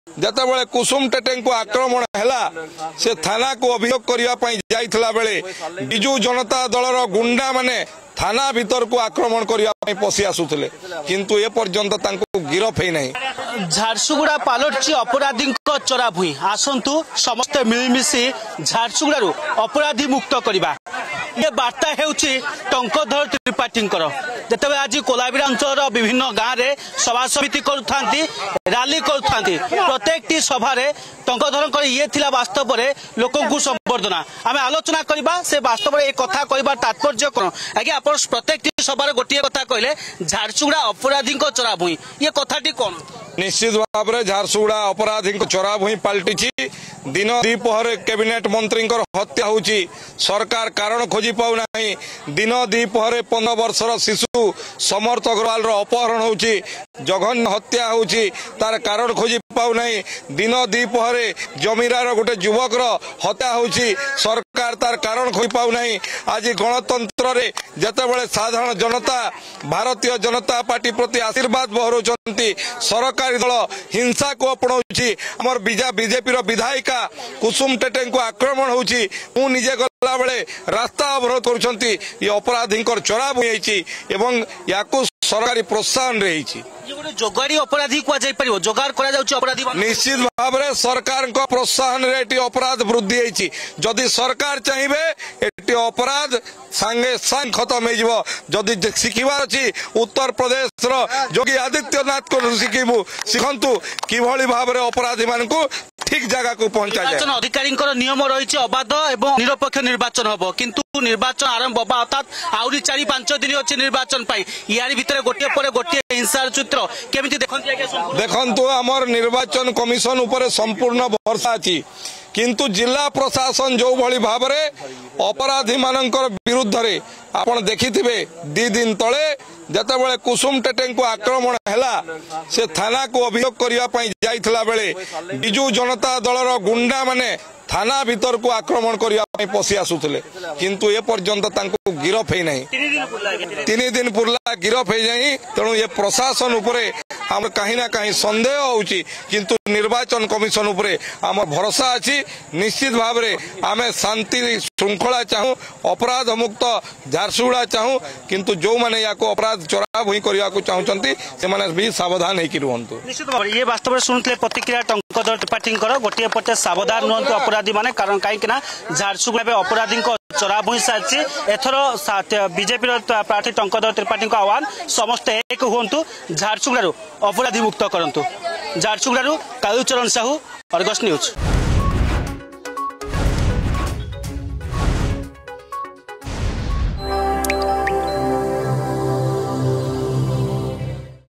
जेतेबेले कुसुम टेटे को आक्रमण हैला से थाना को अभियोग करने जाइथिला बेले बिजू जनता दलर गुंडा माने थाना भीतर को आक्रमण करने पशि आसुले किंतु ए पर्यंत तांको गिरफ है नहीं। झारसुगुड़ा पालटची अपराधी चरा भूई आसतु समस्ते मिलमिशी झारसुगुड़ू अपराधी मुक्त करवा ये वार्ता हेउची टंकधर त्रिपाठी जिते आज कोलाबिरा अंचल विभिन्न गाँव में सभा समिति करुथांती रैली करुथांती प्रत्येक सभा टंकधर ये थिला वास्तव में लोक संबर्धना आम आलोचना करबा से वास्तव में एक कथा कहबार तात्पर्य कौन आगे आप प्रत्येक सभा गोटे कथा कहले झारसुगुड़ा अपराधी चरा भूई ये कथाटी कौन निश्चित भाव में झारसुगुड़ा अपराधी चरा भूई पलटि दिन द्विपहर कैबिनेट मंत्री हत्या होची सरकार कारण खोजी पाऊना दिन द्विपहर 15 वर्षर शिशु समर्थ अग्रवाल अपहरण होची जघन्य हत्या होची तार कारण खोजी पाऊना दिन द्विपहर जमीरार गोटे युवक हत्या होची सरकार तार कारण खोजी पाऊना आज गणतंत्र रे जेतेबेले साधारण जनता भारतीय जनता पार्टी प्रति आशीर्वाद बहराउछंती सरकारी दल हिंसा को अपनाउछि हमर बीजेपी विधायिका कुसुम टेटे को आक्रमण होछि मु निजे गला बेले रास्ता अवरोध करुछंती ये अपराधी चरा बुझाई एवं याकू सरकारी प्रोत्साहन रही जोगाड़ी अपराधी कह जोगाड़ अपराधी निश्चित भाव में सरकार प्रोत्साहन रे अपराध वृद्धि होती जदि सरकार चाहिए एटी अपराध सांगे सांग खत्म हो जदि शिखबार अच्छी उत्तर प्रदेश योगी आदित्यनाथ को शिखु किभली भाव में अपराधी मान ठीक जगह को पहुंचा जाए। अधिकारी नियम रही अबाध एवं निरपेक्ष निर्वाचन हम किंतु निर्वाचन आरंभ होगा अर्थात आहरी 4-5 दिन अच्छे निर्वाचन यार भितर गोटे पर गोटे हिंसार चित्र केमिति देखंतु आमर निर्वाचन कमिशन उपर संपूर्ण भरोसा अछि किंतु जिला प्रशासन जो भली भाव में अपराधी मानकर विरुद्ध रे आपण देखिथिबे 2 दिन तले जेतेबेले कुसुम टेटे को आक्रमण हैला से थाना को अभियोग करने जाइथिला बेले बिजू जनता दलर गुंडा माने थाना भीतर को आक्रमण करने पशि आसुले किंतु ए पर्यंत तांको गिरफ है नहीं 3 दिन पुरला गिरफ है जाई तेणु ये प्रशासन उपरे हम कहीं ना कहीं संदेह होउची किंतु निर्वाचन कमिशन उपरे आम भरोसा अछि निश्चित भाव में आम शांति श्रृंखला चाहूँ अपराध मुक्त झारसुगुड़ा चाहूँ किंतु जो माने या अपराध चोरा भूई करने को चाहते से भी सावधान होकर निश्चित भाव ये वास्तव में शुणुते प्रतिक्रिया टंकधर त्रिपाठी गोटे पटे सावधान रुहतु अपराधी माने कारण कहीं झारसुगुड़ा अपराधी चरा भूई सारी एथर बीजेपी प्रार्थी टंकधर त्रिपाठी आह्वान समस्ते एक हूँ झारसुगुड़ा अपराधी मुक्त करंतु। Jharsuguda Kalucharan Sahu, Argus news.